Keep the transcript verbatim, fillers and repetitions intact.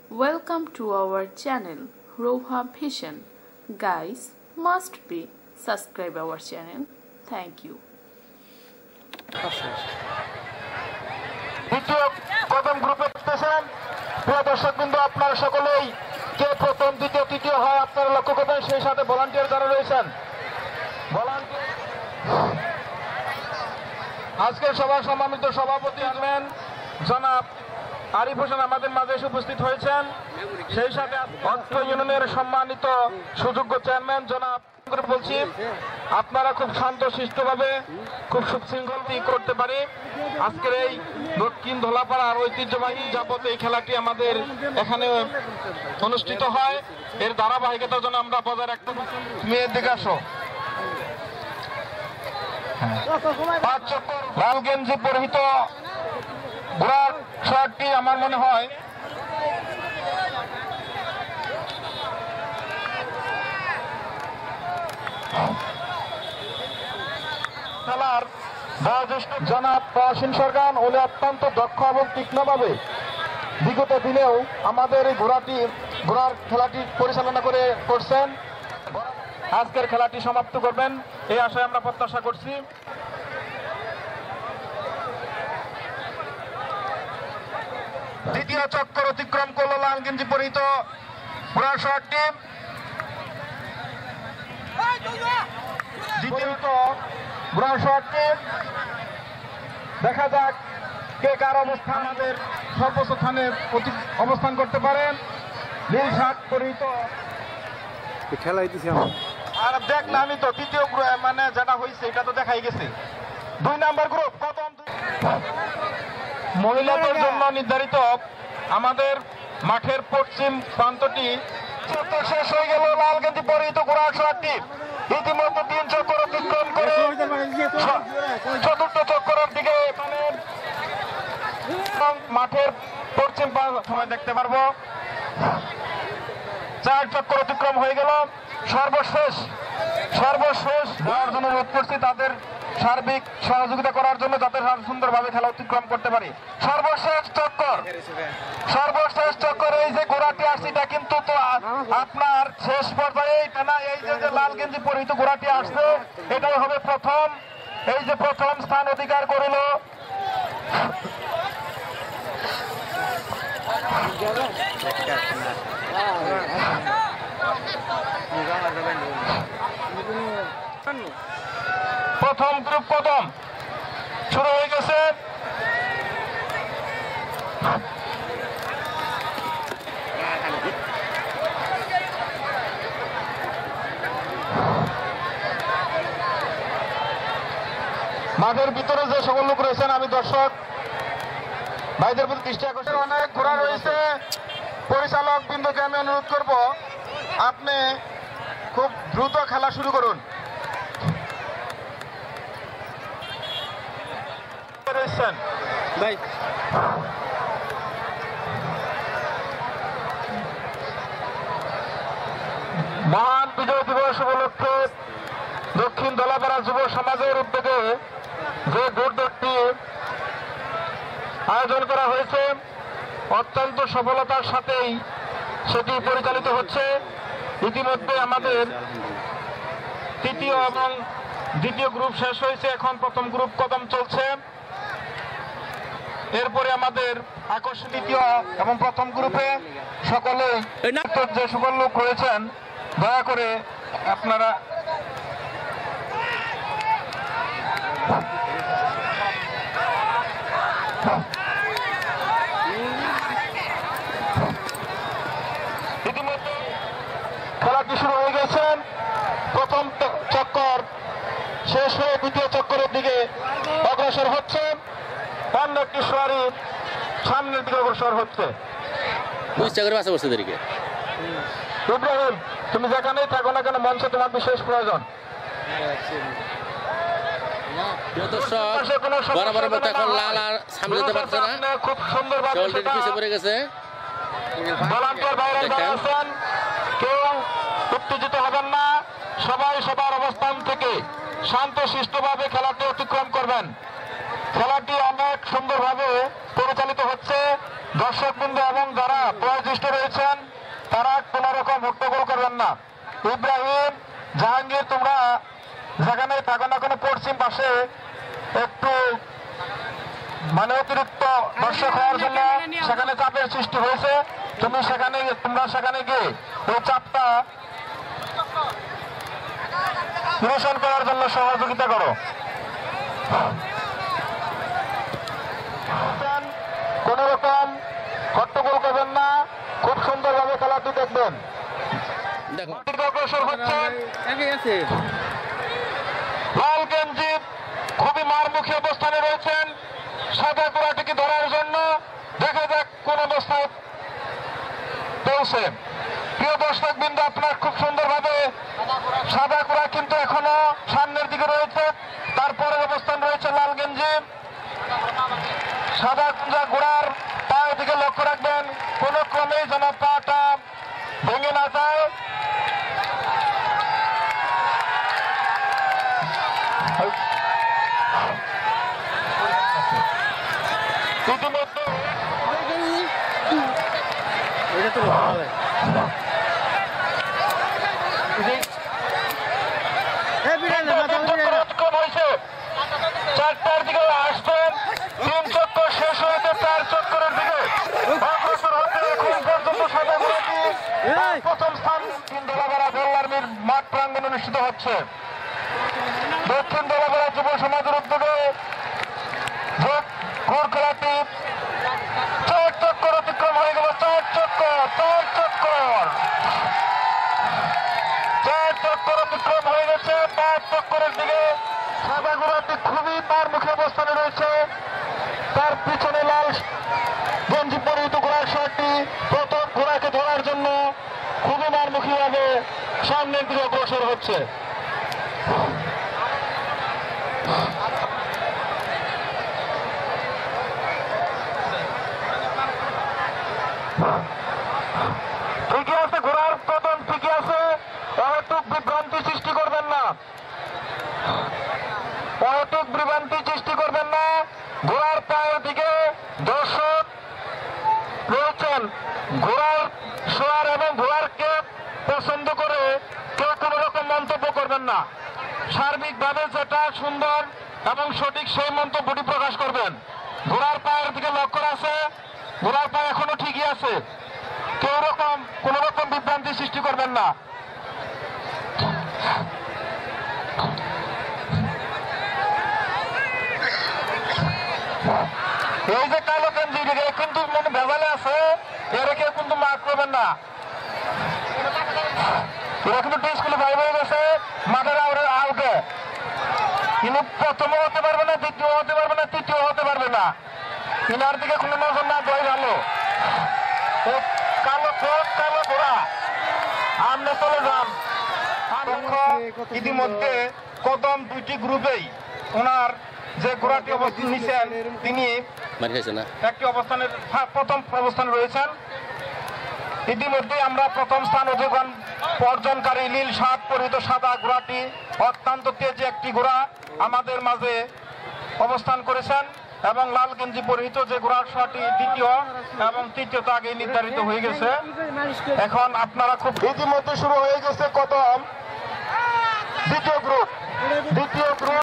Welcome to our channel Roha Vision. Guys, must be subscribe our channel. Thank you. দ্বিতীয় কদম গ্রুপে station প্রিয় দর্শকবৃন্দ, আপনারা সকলেই কে প্রথম দ্বিতীয় তৃতীয় হয় আপনারা লক্ষ্য করবেন। সেই সাথে ভলান্টিয়ার যারা রয়েছেন, ভলান্টিয়ার আজকের সভার সম্মানিত সভাপতি আছেন জনাব আরিফ হোসেন আমাদের মাঝে এসে উপস্থিত হয়েছেন। সেই সাথে অত্র ইউনিয়নের সম্মানিত সুযোগ্য চেয়ারম্যান জনাব বলছি, আপনারা খুব শান্ত শিষ্টভাবে খুব সুশৃঙ্খল করতে পারি। আজকের এই দক্ষিণ ধলাপাড়ার ঐতিহ্যবাহী যাবত এই খেলাটি আমাদের এখানে অনুষ্ঠিত হয়, এর ধারাবাহিকতার জন্য আমরা বজায় রাখতে মেয়ের দিকে আসো। পাঁচ চক্কর লাল গেঞ্জি পরিহিত ঘোড়ার শটটি আমার মনে হয় খেলার বয়োজ্যেষ্ঠ জনাব প্রসীন সরকার ওলে অত্যন্ত দক্ষ এবং তীক্ষ্ণভাবে বিগত দিনেও আমাদের এই ঘোড়াটি ঘোড়ার খেলাটি পরিচালনা করে করছেন। আজকের খেলাটি সমাপ্ত করবেন এই আশায় আমরা প্রত্যাশা করছি। দ্বিতীয় চক্কর অতিক্রম করল লাল গেঞ্জি পরিহিত ঘোড়ার শটটি। দ্বিতীয়ত ঘোড়ার শটটি দেখা যাক কে কার অবস্থান আমাদের সর্বোচ্চ স্থানে অবস্থান করতে পারেন। নীল শার্ট পরিহিত খেলা হইতেছে আর দেখলাম আমি তো তৃতীয় মানে যেটা হয়েছে এটা তো দেখাই গেছে। দুই নাম্বার গ্রুপ প্রথম মহিলাদের জন্য নির্ধারিত আমাদের মাঠের পশ্চিম প্রান্তটি শেষ হয়ে গেল লাল গেঞ্জি পরিহিত ঘোড়ার শটটি। ইতিমধ্যে তিন চক্কর অতিক্রম করে চতুর্থ চক্করের দিকে মাঠের পশ্চিম সময় দেখতে পারবো চার চক্কর অতিক্রম হয়ে গেল। সর্বশেষ সর্বশেষ যাওয়ার জন্য অনুরোধ করছি তাদের সার্বিক সহযোগিতা করার জন্য যাতে সুন্দরভাবে খেলা অতিক্রম করতে পারি। সর্বশেষ চক্কর সর্বশেষ চক্কর এই যে ঘোড়াটি আসছে এটা কিন্তু তো আপনার শেষ পর্যায়ে এটা না, এই যে লাল গেঞ্জি পরিহিত ঘোড়াটি আসছে এটাই হবে প্রথম, এই যে প্রথম স্থান অধিকার করিল। প্রথম গ্রুপ কদম শুরু হয়ে গেছে। মাঠের ভিতরে যে সকল লোক রয়েছেন আমি দর্শক ভাইদের প্রতি দৃষ্টি আকর্ষণ, অনেক ঘোড়া রয়েছে। পরিচালক বিন্দুকে আমি অনুরোধ করব আপনি খুব দ্রুত খেলা শুরু করুন। মহান বিজয় দিবস উপলক্ষে দক্ষিণ ধলাপাড়া যুব সমাজের উদ্যোগে যে দৌড়টি আয়োজন করা হয়েছে অত্যন্ত সফলতার সাথেই সেটি পরিচালিত হচ্ছে। ইতিমধ্যে আমাদের তৃতীয় এবং দ্বিতীয় গ্রুপ শেষ হয়েছে, এখন প্রথম গ্রুপ কদম চলছে। এরপরে আমাদের আকর্ষণ দ্বিতীয় এবং প্রথম গ্রুপে সকলে যে সকল লোক রয়েছেন দয়া করে আপনারা ইতিমধ্যে খেলাটি শুরু হয়ে গেছে। প্রথম চক্কর শেষ হয়ে দ্বিতীয় চক্করের দিকে অগ্রসর হচ্ছে। অন্য একটি সোয়ারি সামনের দিকে অগ্রসর হচ্ছে। ইব্রাহিম, তুমি যেখানেই থাকো না কেন মঞ্চে তোমার বিশেষ প্রয়োজন। খুব সুন্দরভাবে কেউ উত্তেজিত হবেন না, সবাই সবার অবস্থান থেকে শান্ত শিষ্টভাবে খেলাটি অতিক্রম করবেন। খেলাটি অনেক সুন্দরভাবে পরিচালিত হচ্ছে। দর্শকবৃন্দ এবং যারা বয়োজ্যেষ্ঠ রয়েছেন তারা কোন রকম হট্টগোল করবেন না। ইব্রাহিম, জাহাঙ্গীর, তোমরা যেখানে থাকো না কোনো পশ্চিম পাশে একটু মানে অতিরিক্ত দর্শক হওয়ার জন্য সেখানে চাপের সৃষ্টি হয়েছে। তুমি সেখানে তোমরা সেখানে গিয়ে ওই চাপটা নিরসন করার জন্য সহযোগিতা করো। কোন রকম হট্টগোল করবেন না, খুব সুন্দরভাবে খেলাটি দেখবেন। অগ্রসর হচ্ছেন লাল গেঞ্জি, খুবই মারমুখী অবস্থানে রয়েছেন সাদা ঘোড়াটিকে ধরার জন্য। দেখা যাক কোন অবস্থায় পৌঁছে। প্রিয় দর্শক বিন্দু, আপনার খুব সুন্দরভাবে সাদা ঘোড়া কিন্তু এখনো সামনের দিকে রয়েছে, তারপরের অবস্থান রয়েছে লাল গেঞ্জি। সাদা ঘোড়ার পায়ের দিকে লক্ষ্য রাখবেন, কোন ক্রমেই যেন পাটা ভেঙে না যায়। ইতিমধ্যে চারটার দিকে আসবেন, তিন চক্কর শেষ হয়েছে চার চক্করের দিকে অগ্রসর হচ্ছে। এখন পর্যন্ত সাদা ঘোড়াটি প্রথম স্থান দক্ষিণ দোলাপাড়া বেল্লারমির মাঠ প্রাঙ্গণে অনুষ্ঠিত হচ্ছে। দক্ষিণ দোলাপাড়া যুব সমাজের উদ্যোগে ঘোড় খেলাটি চার চক্কর অতিক্রম হয়ে গেল। চার চক্কর চার চক্কর চার চক্কর অতিক্রম হয়ে গেছে। পাঁচ চক্করের দিকে সাদা ঘোড়াটি খুবই তার মুখে অবস্থানে রয়েছে। তার পিছনে লাল গঞ্জি পরিহিত ঘোড়ার শটটি প্রথম ঘোড়াকে ধরার জন্য খুবই মারমুখী ভাবে সামনের দিকে অগ্রসর হচ্ছে। ঠিকই আছে, ঘোড়ার কদম ঠিকই আছে, অহেতুক বিভ্রান্তি সৃষ্টি করবেন না, অহেতুক বিভ্রান্তি সৃষ্টি করবেন না। ঘোড়ার পায়ের দিকে দর্শক রয়েছেন, ঘোড়ার সোয়ার এবং ঘোড়ারকে পছন্দ করে কেউ কোনো রকম মন্তব্য করবেন না। সার্বিকভাবে যেটা সুন্দর এবং সঠিক সেই মন্তব্যটি প্রকাশ করবেন। ঘোড়ার পায়ের দিকে লক্ষ্য আছে, ঘোড়ার পায়ে এখনো ঠিকই আছে, কেউ রকম কোন রকম বিভ্রান্তি সৃষ্টি করবেন না। এই যে কালো গেঞ্জি কিন্তু মনে ভেজালে আছে, এরা কেউ কিন্তু মার্ক করবেন না। এরা কিন্তু স্কুলে ভাই হয়ে গেছে, মাঠের আউরে আউটে, কিন্তু প্রথমও হতে পারবে না, দ্বিতীয় হতে পারবে না, তৃতীয় হতে পারবে না। ইনার দিকে কোনো নজর না দেয় ভালো। কালো কোট কালো ঘোড়া, আমরা চলে যান। ইতিমধ্যে কদম দুইটি গ্রুপেই ওনার যে ঘোড়াটি অবস্থান নিচ্ছেন তিনি একটি অবস্থানের প্রথম অবস্থানে রয়েছেন। ইতিমধ্যে আমরা প্রথম স্থান অধিকার অর্জনকারী নীল শার্ট পরিহিত সাদা ঘোড়াটি অত্যন্ত তেজি একটি ঘোড়া আমাদের মাঝে অবস্থান করেছেন এবং লাল গেঞ্জি পরিহিত যে ঘোড়ার শটটি দ্বিতীয় এবং তৃতীয়ত আগে নির্ধারিত হয়ে গেছে। এখন আপনারা খুব ইতিমধ্যে শুরু হয়ে গেছে কদম দ্বিতীয় গ্রুপ দ্বিতীয় গ্রুপ